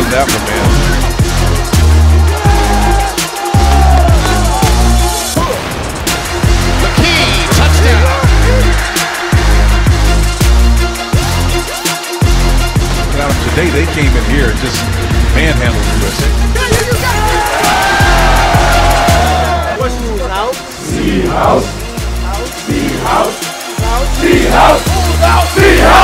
knows that one, man. McKee, touchdown. Now, today they came in here and just manhandled USC. See house. See house. See house. See house.